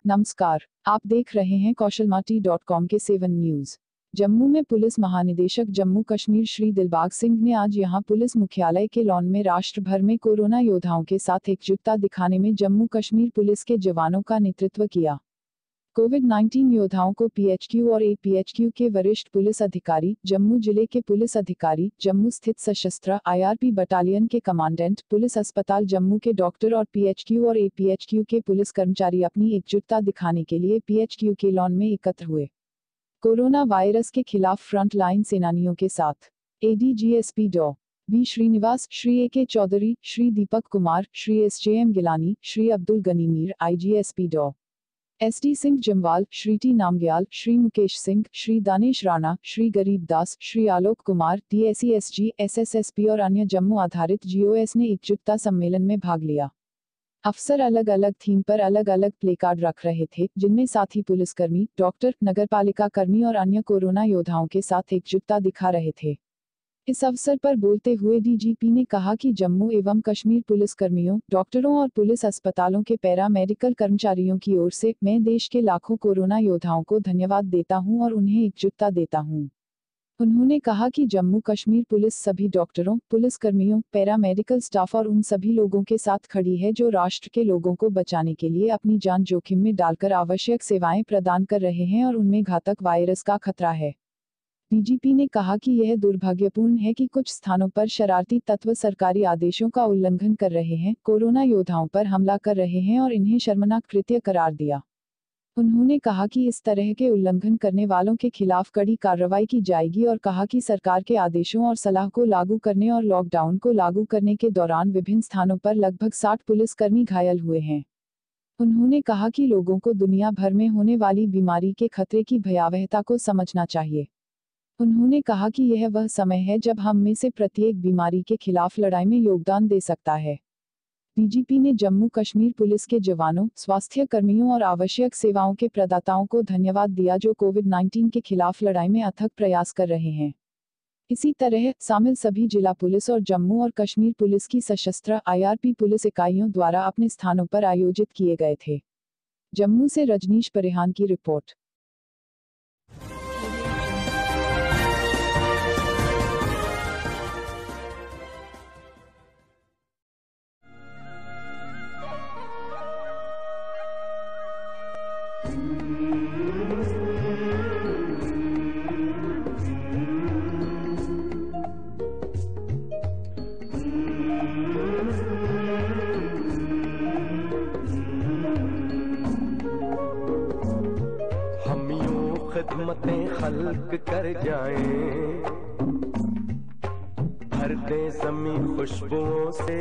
नमस्कार, आप देख रहे हैं कौशलमाटी.com के 7 न्यूज। जम्मू में पुलिस महानिदेशक जम्मू कश्मीर श्री दिलबाग सिंह ने आज यहां पुलिस मुख्यालय के लॉन में राष्ट्र भर में कोरोना योद्धाओं के साथ एकजुटता दिखाने में जम्मू कश्मीर पुलिस के जवानों का नेतृत्व किया। कोविड-19 योद्धाओं को पीएचक्यू और एपीएचक्यू के वरिष्ठ पुलिस अधिकारी, जम्मू जिले के पुलिस अधिकारी, जम्मू स्थित सशस्त्र आईआरपी बटालियन के कमांडेंट, पुलिस अस्पताल जम्मू के डॉक्टर और पीएचक्यू और एपीएचक्यू के पुलिस कर्मचारी अपनी एकजुटता दिखाने के लिए पीएचक्यू के लॉन में एकत्र हुए। कोरोना वायरस के खिलाफ फ्रंट लाइन सेनानियों के साथ एडीजीएसपी डॉ. बी. श्रीनिवास, श्री ए. के. चौधरी, श्री दीपक कुमार, श्री एसजेएम गिलानी, श्री अब्दुल गनी मीर, आईजीएसपी डॉ. एसडी सिंह जम्वाल, श्री टी नामग्याल, श्री मुकेश सिंह, श्री दानेश राणा, श्री गरीब दास, श्री आलोक कुमार, डीएसईएसजी, एसएसएसपी और अन्य जम्मू आधारित जीओएस ने एकजुटता सम्मेलन में भाग लिया। अफसर अलग अलग थीम पर अलग अलग प्लेकार्ड रख रहे थे, जिनमें साथी पुलिसकर्मी, डॉक्टर, नगरपालिका कर्मी और अन्य कोरोना योद्धाओं के साथ एकजुटता दिखा रहे थे। इस अवसर पर बोलते हुए डीजीपी ने कहा कि जम्मू एवं कश्मीर पुलिसकर्मियों, डॉक्टरों और पुलिस अस्पतालों के पैरा मेडिकल कर्मचारियों की ओर से मैं देश के लाखों कोरोना योद्धाओं को धन्यवाद देता हूं और उन्हें एकजुटता देता हूं। उन्होंने कहा कि जम्मू कश्मीर पुलिस सभी डॉक्टरों, पुलिसकर्मियों, पैरा मेडिकल स्टाफ और उन सभी लोगों के साथ खड़ी है जो राष्ट्र के लोगों को बचाने के लिए अपनी जान जोखिम में डालकर आवश्यक सेवाएं प्रदान कर रहे हैं और उनमें घातक वायरस का खतरा है। डीजीपी ने कहा कि यह दुर्भाग्यपूर्ण है कि कुछ स्थानों पर शरारती तत्व सरकारी आदेशों का उल्लंघन कर रहे हैं, कोरोना योद्धाओं पर हमला कर रहे हैं और इन्हें शर्मनाक कृत्य करार दिया। उन्होंने कहा कि इस तरह के उल्लंघन करने वालों के खिलाफ कड़ी कार्रवाई की जाएगी और कहा कि सरकार के आदेशों और सलाह को लागू करने और लॉकडाउन को लागू करने के दौरान विभिन्न स्थानों पर लगभग 60 पुलिसकर्मी घायल हुए हैं। उन्होंने कहा कि लोगों को दुनिया भर में होने वाली बीमारी के खतरे की भयावहता को समझना चाहिए। उन्होंने कहा कि यह वह समय है जब हम में से प्रत्येक बीमारी के खिलाफ लड़ाई में योगदान दे सकता है। डीजीपी ने जम्मू कश्मीर पुलिस के जवानों, स्वास्थ्य कर्मियों और आवश्यक सेवाओं के प्रदाताओं को धन्यवाद दिया जो कोविड-19 के खिलाफ लड़ाई में अथक प्रयास कर रहे हैं। इसी तरह शामिल सभी जिला पुलिस और जम्मू और कश्मीर पुलिस की सशस्त्र आईआरपी पुलिस इकाइयों द्वारा अपने स्थानों पर आयोजित किए गए थे। जम्मू से रजनीश परिहान की रिपोर्ट। हम यूं खिदमतें खल्क कर जाएं, भर दे ज़मीं खुशबुओं से।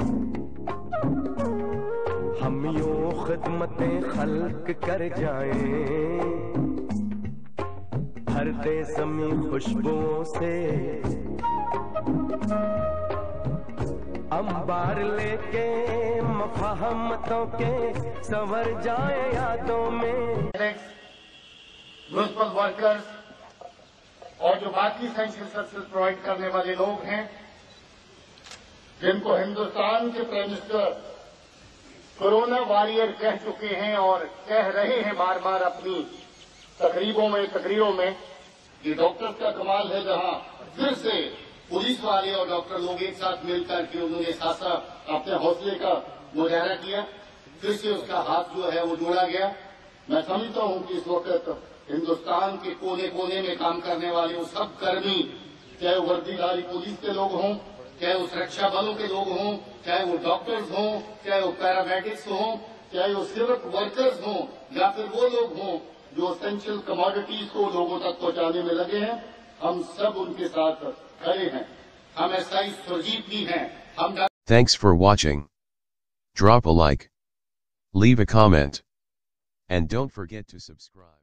हम यूं खिदमतें खल्क कर जाएं, भर दे ज़मीं खुशबुओं से। अंबार लेके मफहमतों के संवर जाए यादों में। म्युनिसिपल वर्कर्स और जो बाकी एसेंशियल सर्विसेज प्रोवाइड करने वाले लोग हैं, जिनको हिंदुस्तान के प्राइम मिनिस्टर कोरोना वॉरियर कह चुके हैं और कह रहे हैं बार बार अपनी तकरीरों में कि डॉक्टर्स का कमाल है, जहां फिर से पुलिस वाले और डॉक्टर लोग एक साथ मिलकर के उन्होंने साथ अपने हौसले का मुजाहरा किया। फिर से उसका हाथ जो है वो जोड़ा गया। मैं समझता हूं कि इस वक्त हिंदुस्तान के कोने कोने में काम करने वाले वो सब कर्मी, चाहे वो वर्दीधारी पुलिस के लोग हों, चाहे वो सुरक्षा बलों के लोग हों, चाहे वो डॉक्टर्स हों, चाहे वो पैरामेडिक्स हों, चाहे वो सिविक वर्कर्स हों, या फिर वो लोग हों जो एसेंशियल कमोडिटीज को लोगों तक पहुंचाने में लगे हैं, हम सब उनके साथ खड़े हैं। हम एसआई सुरजीत भी हैं। Thanks for watching. Drop a like, leave a comment, and don't forget to subscribe.